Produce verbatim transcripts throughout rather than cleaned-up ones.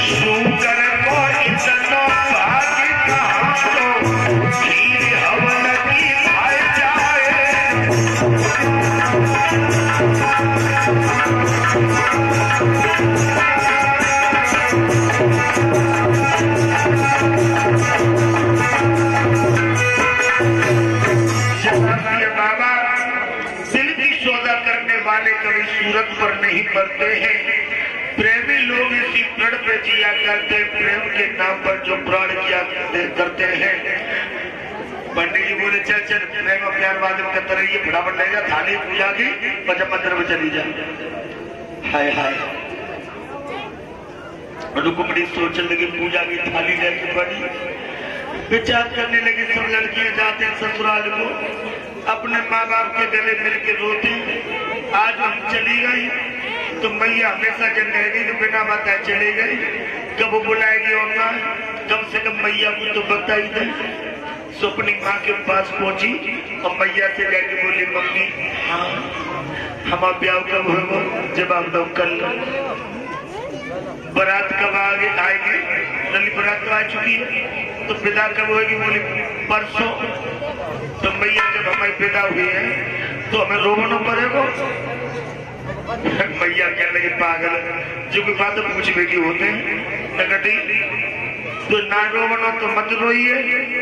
Sugar को इतना भाग्य कहाँ तो खीर हवन की खाए जाए। बाबा दिल की सौदा करने वाले कभी सूरत पर नहीं पड़ते हैं। प्रेमी लोग इसी प्रण पे जिया करते, प्रेम के नाम पर जो प्राण किया करते हैं। पंडित जी बोले चल चल प्रेम प्यार वादन करते रहिए, फटाफट लेगा थाली पूजा की पचम मंदिर में चली जा। हाय हाय रुक्मिणी सोचने लगी, पूजा की थाली लेके बड़ी विचार करने लगी। सब लड़कियां जाते हैं ससुराल को, अपने माँ बाप के गले मिल के रोती। आज हम चली गई तो मैया हमेशा जब रहेगी तो बिना बताए चली गई। कब बुलाएगी और ना, कम से कम मैया को तो बता ही दे। सो अपनी माँ के पास पहुंची और मैया से जाके बोली मम्मी हाँ हमारा ब्याह कब होगा? जवाब दो कल। बारात कब आगे आएगी? नली बारात तो आ चुकी है। तो विदा कब होगी? बोली परसों। तो मैया जब हमारी विदा हुई है तो हमें रोवना पड़ेगा। मैया कहने लगे पागल, जो कोई बात पूछ बेटी होते हैं नगटी तो ना रोवना तो मत रोइए।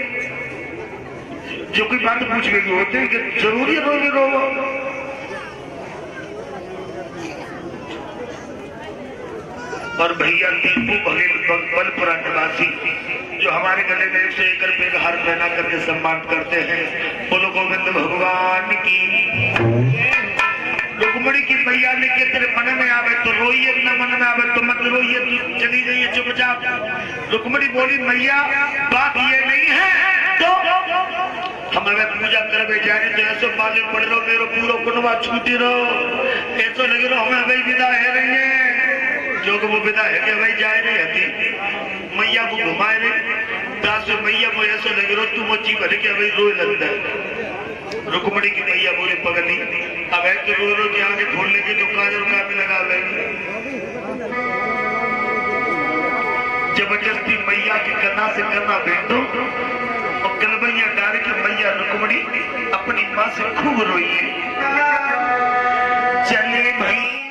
जो कोई बात पूछ बेटी होते हैं कि जरूरी रोवी रोवो। और भैया दीपू बलपुरा निवासी जो हमारे गले में एक सौ एक रुपए का हार पहना करके सम्मान करते हैं। बोलो गोविंद भगवान की। रुक्मिणी की मैया लेके तेरे मन में आवे तो रोइए, न मन में आवे तो मत रोइए, तू चली जाइए चुपचाप। रुक्मिणी बोली मैया बात ये नहीं है तो हम अगर पूजा करवे जाए तो ऐसो मालिक पड़ रहो मेरो पूरा कुनवा छूटी रहो, ऐसो लगे रहो हमें वही विदा है रही है। जो वो विदा है कि भाई जाए नहीं हती मैया को घुमाए रही दास मैया को ऐसा लगे रो तू मच्छी भर के भाई रोए लगता है। रुक्मिणी की मैया बोले पगली अब है तो रो रो के आगे खोल लेके तो काजल का भी लगा लेंगे। जबरदस्ती मैया के कन्ना से कन्ना भेंटो और गलबैया डाल के मैया रुक्मिणी अपनी माँ से खूब रोई। चले भाई